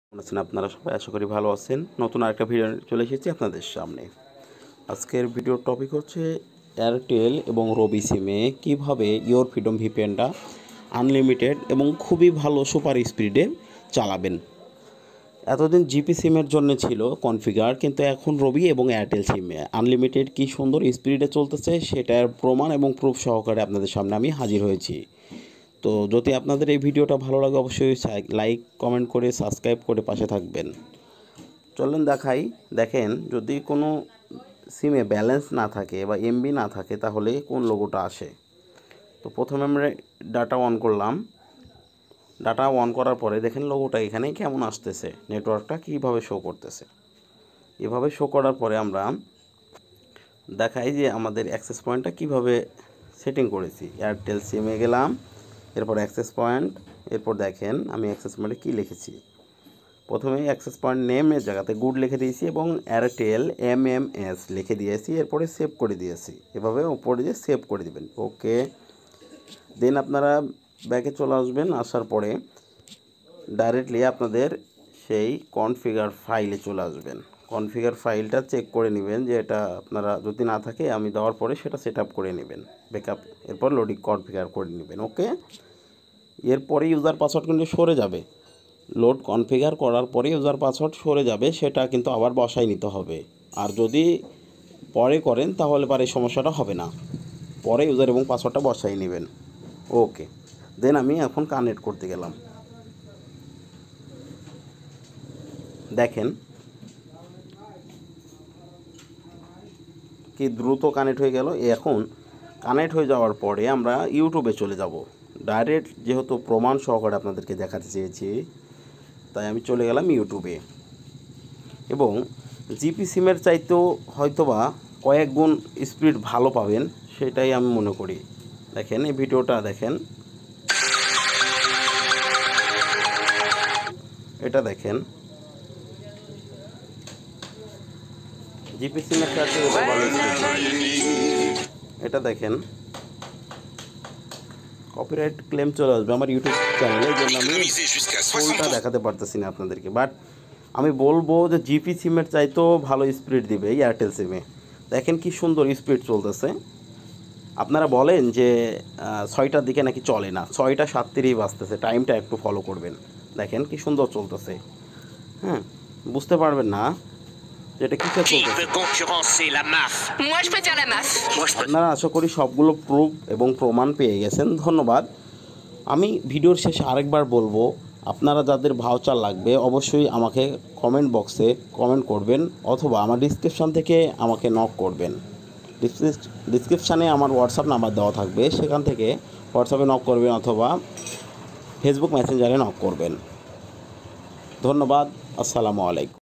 কেমন আছেন আপনারা সবাই? আশা করি ভালো আছেন। নতুন আরেকটা ভিডিও চলে এসেছি আপনাদের সামনে। আজকের ভিডিওর টপিক হচ্ছে এয়ারটেল এবং রবি সিমে কীভাবে ইওর ফ্রিডম ভিপিএনটা আনলিমিটেড এবং খুবই ভালো সুপার স্পিডে চালাবেন। এতদিন জিপি সিমের জন্য ছিল কনফিগার, কিন্তু এখন রবি এবং এয়ারটেল সিমে আনলিমিটেড কী সুন্দর স্পিডে চলতেছে সেটার প্রমাণ এবং প্রুফ সহকারে আপনাদের সামনে আমি হাজির হয়েছি। তো যদি আপনাদের এই ভিডিওটা ভালো লাগে অবশ্যই লাইক কমেন্ট করে সাবস্ক্রাইব করে পাশে থাকবেন। চলেন দেখাই। দেখেন, যদি কোনো সিমে ব্যালেন্স না থাকে বা এমবি না থাকে তাহলে কোন লোগোটা আসে। তো প্রথমে আমরা ডাটা অন করলাম। ডাটা অন করার পরে দেখেন লোগোটা এখানে কেমন আসতেছে, নেটওয়ার্কটা কীভাবে শো করতেছে। এভাবে শো করার পরে আমরা দেখাই যে আমাদের অ্যাক্সেস পয়েন্টটা কীভাবে সেটিং করেছি। এয়ারটেল সিমে গেলাম, এরপর অ্যাক্সেস পয়েন্ট, এরপর দেখেন আমি অ্যাক্সেস পয়েন্টে কী লিখেছি। প্রথমে অ্যাক্সেস পয়েন্ট নেমের জায়গাতে গুড লিখে দিয়েছি এবং এয়ারটেল MMS লিখে দিয়েছি, এরপরে সেভ করে দিয়েছি। এভাবে উপরে দিয়ে সেভ করে দিবেন। ওকে, দেন আপনারা ব্যাকে চলে আসবেন। আসার পরে ডাইরেক্টলি আপনাদের সেই কনফিগার ফাইলে চলে আসবেন। কনফিগার ফাইলটা চেক করে নেবেন যে এটা আপনারা যদি না থাকে আমি দেওয়ার পরে সেটা সেট আপ করে নেবেন, ব্যাকআপ, এরপর লোডিং কনফিগার করে নেবেন। ওকে, এরপরে ইউজার পাসওয়ার্ড কিন্তু সরে যাবে। লোড কনফিগার করার পরে ইউজার পাসওয়ার্ড সরে যাবে, সেটা কিন্তু আবার বসাই নিতে হবে। আর যদি পরে করেন তাহলে পরে সমস্যাটা হবে না, পরে ইউজার এবং পাসওয়ার্ডটা বসাই নেবেন। ওকে, দেন আমি এখন কানেক্ট করতে গেলাম। দেখেন কি দ্রুত কানেক্ট হয়ে গেল। এখন কানেক্ট হয়ে যাওয়ার পরে আমরা ইউটিউবে চলে যাব ডাইরেক্ট, যেহেতু প্রমাণ সহকারে আপনাদেরকে দেখাতে চেয়েছি তাই আমি চলে গেলাম ইউটিউবে। এবং জিপি সিমের চাইতেও হয়তোবা কয়েক গুণ স্পিড ভালো পাবেন, সেটাই আমি মনে করি। দেখেন এই ভিডিওটা দেখেন, এটা দেখেন জিপি সিমের চাইতে এটা ভালো স্পিড। এটা দেখেন, কপিরাইট ক্লেম চলে আসবে আমার ইউটিউব চ্যানেলে, এই জন্য আমি ফুলটা দেখাতে পারতেছি না আপনাদেরকে। বাট আমি বলবো যে জিপি সিমের চাইতেও ভালো স্পিড দিবে এয়ারটেল সিমে। দেখেন কি সুন্দর স্পিড চলতেছে। আপনারা বলেন যে 6টার দিকে নাকি চলে না, 6টা 37 বাজতেছে, টাইমটা একটু ফলো করবেন। দেখেন কি সুন্দর চলতেছে। হ্যাঁ, বুঝতে পারবেন না যেটা কিসে চলতেছে। আপনারা আশা করি সবগুলো প্রুফ এবং প্রমাণ পেয়ে গেছেন। ধন্যবাদ। আমি ভিডিওর শেষে আরেকবার বলবো, আপনারা যাদের ভাউচার লাগবে অবশ্যই আমাকে কমেন্ট বক্সে কমেন্ট করবেন, অথবা আমার ডিসক্রিপশান থেকে আমাকে নক করবেন। ডিসক্রিপশানে আমার হোয়াটসঅ্যাপ নাম্বার দেওয়া থাকবে, সেখান থেকে হোয়াটসঅ্যাপে নক করবেন অথবা ফেসবুক মেসেঞ্জারে নক করবেন। ধন্যবাদ। আসসালামু আলাইকুম।